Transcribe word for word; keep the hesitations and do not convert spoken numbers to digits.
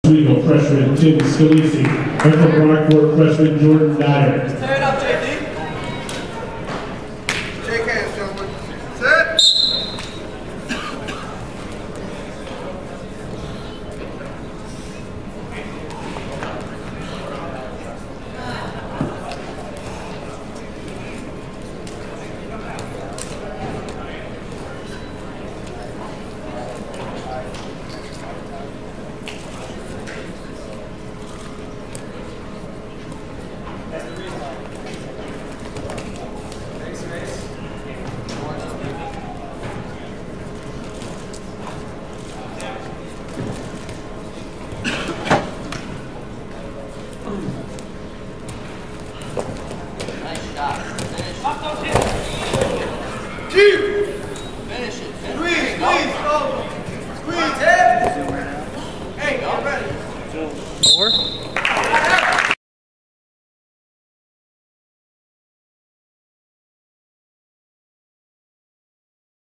Oswego freshman Tim Scalisi, and from Brockport freshman Jordan Dyer. Tear it up, J D. Shake hands, gentlemen. Set. Nice shot. Finish. Two.